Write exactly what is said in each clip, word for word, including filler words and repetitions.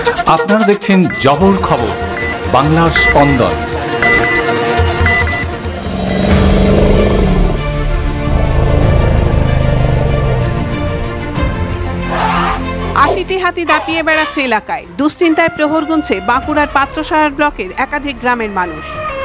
আপনারা দেখছেন জবর খবর, বাংলার স্পন্দন। আশিটি হাতি দাপিয়ে বেড়াচ্ছে এলাকায়, দুশ্চিন্তায় প্রহর গুনছে বাঁকুড়ার পাত্রসাহার ব্লকের একাধিক গ্রামের মানুষ।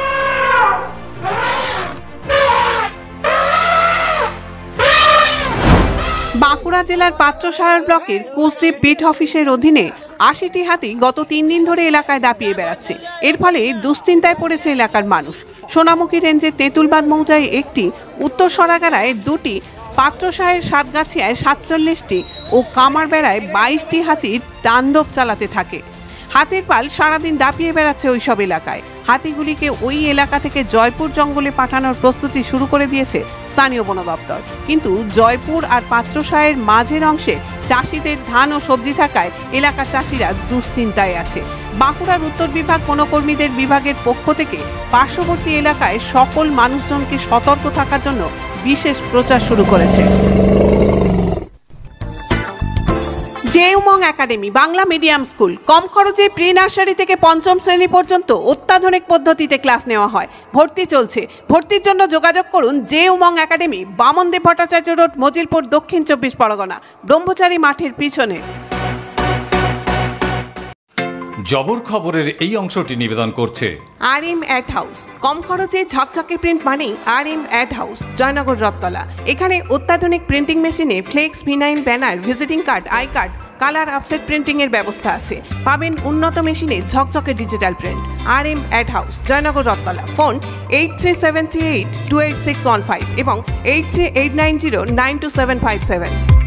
বাঁকুড়া জেলার পাত্রসাহার ব্লকের কোচদেব পেট অফিসের অধীনে আশিটি হাতি গত তিন দিন ধরে এলাকায় দাপিয়ে বেড়াচ্ছে। এর ফলে দুশ্চিন্তায় পড়েছে এলাকার মানুষ। সোনামুখী রেঞ্জের তেঁতুলবাদ মৌজায় একটি, উত্তর সরাগাড়ায় দুটি, পাত্রসাহের সাতগাছিয়ায় সাতচল্লিশটি ও কামারবেড়ায় বাইশটি হাতি তাণ্ডব চালাতে থাকে। হাতির পাল সারাদিন দাপিয়ে বেড়াচ্ছে ওইসব এলাকায়। হাতিগুলিকে ওই এলাকা থেকে জয়পুর জঙ্গলে পাঠানোর প্রস্তুতি শুরু করে দিয়েছে স্থানীয় বন দপ্তর। কিন্তু জয়পুর আর পাত্রসাহের মাঝের অংশে চাষিদের ধান ও সবজি থাকায় এলাকার চাষিরা দুশ্চিন্তায় আছে। বাঁকুড়ার উত্তর বিভাগ বনকর্মীদের বিভাগের পক্ষ থেকে পার্শ্ববর্তী এলাকায় সকল মানুষজনকে সতর্ক থাকার জন্য বিশেষ প্রচার শুরু করেছে। J Umang academy Bangla medium school, কম খরচে প্রি নার্সারি থেকে পঞ্চম শ্রেণী পর্যন্ত অত্যাধুনিক পদ্ধতিতে ক্লাস নেওয়া হয়। ভর্তি চলছে। ভর্তির জন্য যোগাযোগ করুন J Umang academy, Bamandev Bhattacharya road, Majilpur, দক্ষিণ চব্বিশ পরগনা, ব্রহ্মচারী মাঠের পিছনে। জবর খবরের এই অংশটি নিবেদন করছে আর এম অ্যাড হাউস। কম খরচে ঝকঝকে প্রিন্ট মানেই R M ad house, Jaynagar, Rathtala. এখানে অত্যাধুনিক প্রিন্টিং মেশিনে flex, vinyl, banner, visiting card, I card, colour offset printing এর ব্যবস্থা আছে। পাবেন উন্নত মেশিনে ঝকঝকে digital print. R M ad house, Jaynagar, Rathtala. Phone eight three seven three eight two eight six one five এবং eight three eight nine zero nine two seven five seven.